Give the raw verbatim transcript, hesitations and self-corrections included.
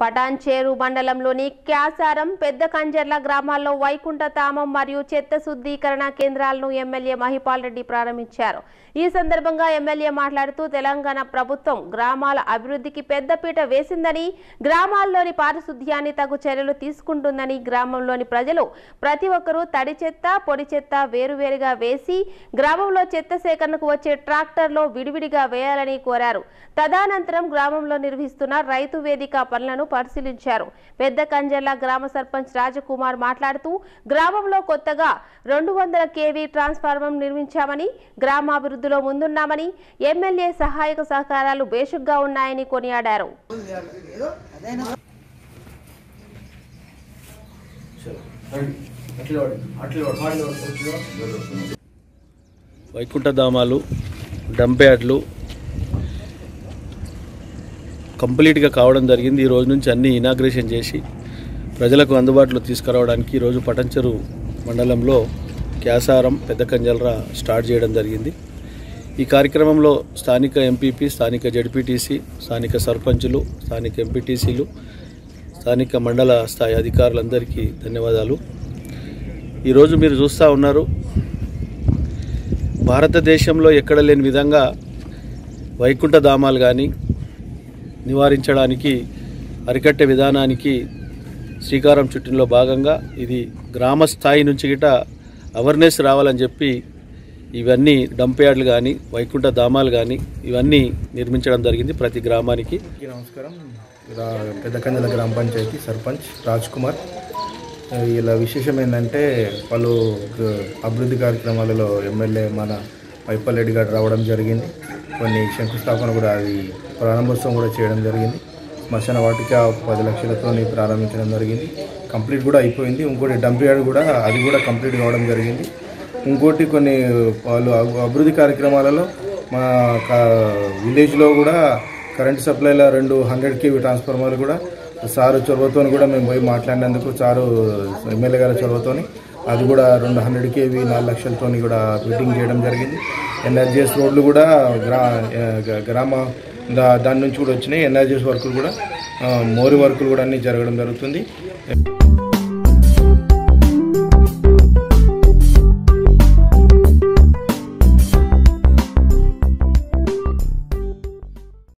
పటాన్చేరు మండలంలోని క్యాసారం పెద్ద కంజర్ల గ్రామాల్లో వైకుంఠ ధామం మరియు చెత్త శుద్ధీకరణ కేంద్రాలను ఎమ్మెల్యే మహిపాల్ రెడ్డి ప్రారంభించారు। ఈ సందర్భంగా ఎమ్మెల్యే మాట్లాడుతూ తెలంగాణ ప్రభుత్వం గ్రామాల అభివృద్ధికి పెద్దపీట వేసిందని, గ్రామాల్లోని పారిశుధ్యాన్ని తగు చర్యలు తీసుకుంటుందని, గ్రామంలోని ప్రజలు ప్రతి ఒక్కరూ తడి చెత్త పొడి చెత్త వేరువేరుగా వేసి గ్రామంలో చెత్త సేకరణకు వచ్చే ట్రాక్టర్లో విడివిడిగా వేయాలని కోరారు। తదనంతరం గ్రామంలో నిర్వహిస్తున్న రైతు వేదిక పనులను పరిశీలించారు। పెద్ద కంజర్ల గ్రామ సర్పంచ్ రాజకుమార్ మాట్లాడుతూ గ్రామంలో కొత్తగా రెండు వందల కేవీ ట్రాన్స్ఫార్మర్ నిర్మించామని, గ్రామాభివృద్ధిలో ముందున్నామని, ఎమ్మెల్యే సహాయక సహకారాలు బేషుగ్గా ఉన్నాయని కొనియాడారు। వైకుంఠ ధామాలు డంప్ యార్డ్లు కంప్లీట్గా కావడం జరిగింది। ఈ రోజు నుంచి అన్ని ఇనాగ్రేషన్ చేసి ప్రజలకు అందుబాటులో తీసుకురావడానికి ఈరోజు పటాన్చేరు మండలంలో క్యాసారం పెద్ద కంజర్ల స్టార్ట్ చేయడం జరిగింది। ఈ కార్యక్రమంలో స్థానిక ఎంపీపీ, స్థానిక జడ్పీటీసీ, స్థానిక సర్పంచులు, స్థానిక ఎంపీటీసీలు, స్థానిక మండల స్థాయి అధికారులందరికీ ధన్యవాదాలు। ఈరోజు మీరు చూస్తూ ఉన్నారు, భారతదేశంలో ఎక్కడ లేని విధంగా వైకుంఠ ధామాలు కానీ నివారించడానికి అరికట్టే విధానానికి శ్రీకారం చుట్టినలో భాగంగా ఇది గ్రామ స్థాయి నుంచి గిట అవేర్నెస్ రావాలని చెప్పి ఇవన్నీ డంప్ యార్డ్లు కానీ వైకుంఠ ధామాలు కానీ ఇవన్నీ నిర్మించడం జరిగింది ప్రతి గ్రామానికి। నమస్కారం, పెద్ద కంజర్ల గ్రామ పంచాయతీ సర్పంచ్ రాజ్ కుమార్। ఇలా విశేషం ఏంటంటే పలు అభివృద్ధి కార్యక్రమాలలో ఎమ్మెల్యే మన మహిపాల్ రెడ్డి గారు రావడం జరిగింది। కొన్ని శంకుస్థాపన కూడా అది ప్రారంభోత్సవం కూడా చేయడం జరిగింది। శ్మశాన వాటిక పది లక్షలతో ప్రారంభించడం జరిగింది, కంప్లీట్ కూడా అయిపోయింది। ఇంకోటి డంప్ యార్డ్ కూడా అది కూడా కంప్లీట్ కావడం జరిగింది। ఇంకోటి కొన్ని వాళ్ళు అభివృద్ధి కార్యక్రమాలలో మా విలేజ్లో కూడా కరెంట్ సప్లైలో రెండు హండ్రెడ్ కేవీ ట్రాన్స్ఫార్మర్లు కూడా సారు చొరవతో కూడా మేము పోయి మాట్లాడినందుకు సారు ఎమ్మెల్యే గారి చొరవతో అది కూడా రెండు హండ్రెడ్ కేవీ నాలుగు లక్షలతో కూడా ఫిట్టింగ్ చేయడం జరిగింది। ఎన్ఆర్జీఎస్ రోడ్లు కూడా గ్రా గ్రామ దాని నుంచి కూడా వచ్చినాయి। ఎన్ఆర్జీఎస్ వర్కులు కూడా మోరీ వర్కులు కూడా అన్నీ జరగడం జరుగుతుంది।